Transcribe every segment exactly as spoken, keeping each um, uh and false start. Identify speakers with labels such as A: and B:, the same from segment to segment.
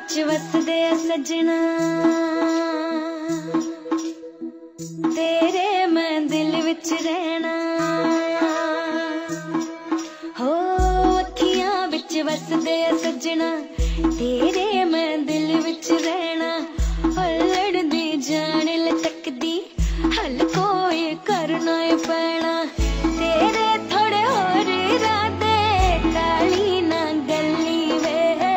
A: विच वसदे सजना, तेरे मैं दिल विच रहना। हो अखियां विच वसदे सजना, तेरे मैं दिल विच रहना। हलड़ दी जान लटकदी, हल कोई करना पैना। तेरे थोड़े होर इरादे, काली ना गली वे,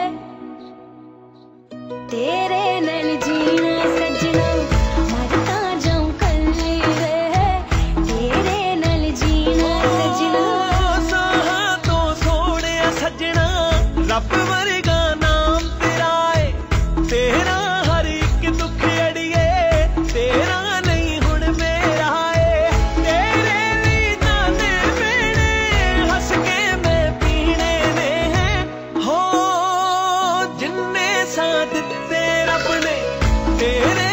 A: तेरे नाल जीना सजना, मरता जाऊं कल्ली वे, तेरे नाल जीना सजना।
B: साहा तो सोने सजना, रब वर्गा नाम तेरा है। तेरा हर एक दुख अड़िए, तेरा नहीं हुण मेरा है। तेरे लिए ताने मेरे, हस के मैं पीने ने हैं। हो जिन्ने साथ दिते रब ने, तेरे